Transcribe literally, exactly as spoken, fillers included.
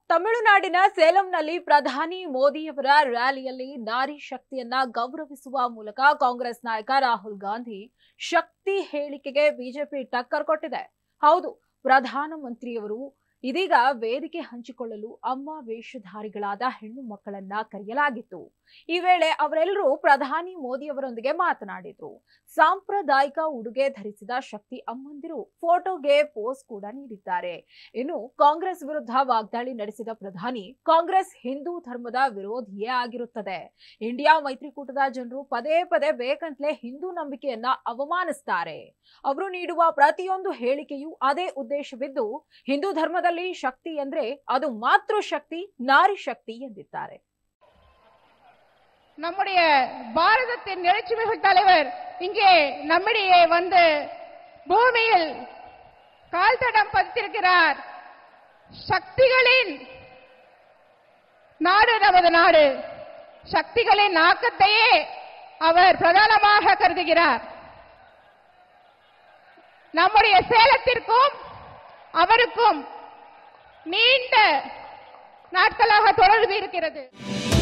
ತಮಿಳುನಾಡಿನ ಸೇಲಂನಲ್ಲಿ ಪ್ರಧಾನಿ ಮೋದಿಯವರ ರ್ಯಾಲಿಯಲ್ಲಿ ನಾರಿ ಶಕ್ತಿಯನ್ನ ಗೌರವಿಸುವ ಮೂಲಕ ಕಾಂಗ್ರೆಸ್ ನಾಯಕ ರಾಹುಲ್ ಗಾಂಧಿ ಶಕ್ತಿ ಹೇಳಿಕೆಗೆ ಬಿಜೆಪಿ ಟಕ್ಕರ್ ಕೊಟ್ಟಿದೆ. ಹೌದು, ಪ್ರಧಾನಮಂತ್ರಿಯವರು ಇದೀಗ ವೇದಿಕೆ ಹಂಚಿಕೊಳ್ಳಲು ಅಮ್ಮ ವೇಷಧಾರಿಗಳಾದ ಹೆಣ್ಣು ಮಕ್ಕಳನ್ನ ಕರೆಯಲಾಗಿತ್ತು. ಈ ವೇಳೆ ಅವರೆಲ್ಲರೂ ಪ್ರಧಾನಿ ಮೋದಿಯವರೊಂದಿಗೆ ಮಾತನಾಡಿದ್ರು. ಸಾಂಪ್ರದಾಯಿಕ ಉಡುಗೆ ಧರಿಸಿದ ಶಕ್ತಿ ಅಮ್ಮಂದಿರು ಫೋಟೋಗೆ ಪೋಸ್ ಕೂಡ ನೀಡಿದ್ದಾರೆ. ಇನ್ನು ಕಾಂಗ್ರೆಸ್ ವಿರುದ್ಧ ವಾಗ್ದಾಳಿ ನಡೆಸಿದ ಪ್ರಧಾನಿ, ಕಾಂಗ್ರೆಸ್ ಹಿಂದೂ ಧರ್ಮದ ವಿರೋಧಿಯೇ ಆಗಿರುತ್ತದೆ. ಇಂಡಿಯಾ ಮೈತ್ರಿಕೂಟದ ಜನರು ಪದೇ ಪದೇ ಬೇಕಂತಲೇ ಹಿಂದೂ ನಂಬಿಕೆಯನ್ನ ಅವಮಾನಿಸುತ್ತಾರೆ. ಅವರು ನೀಡುವ ಪ್ರತಿಯೊಂದು ಹೇಳಿಕೆಯೂ ಅದೇ ಉದ್ದೇಶವಿದ್ದು, ಹಿಂದೂ ಧರ್ಮದಲ್ಲಿ ಶಕ್ತಿ ಎಂದ್ರೆ ಅದು ಮಾತೃ ಶಕ್ತಿ, ನಾರಿ ಶಕ್ತಿ ಎಂದಿದ್ದಾರೆ. நம்முடைய பாரதத்தின் எழுச்சிமிகு தலைவர் இங்கே நம்முடைய வந்து பூமியில் கால் தடம் பதித்திருக்கிறார். சக்திகளின் நாடு நமது நாடு. சக்திகளின் ஆக்கத்தையே அவர் பிரதானமாக கருதுகிறார். நம்முடைய சேலத்திற்கும் அவருக்கும் நீண்ட நாட்களாக தொடர்பு இருக்கிறது.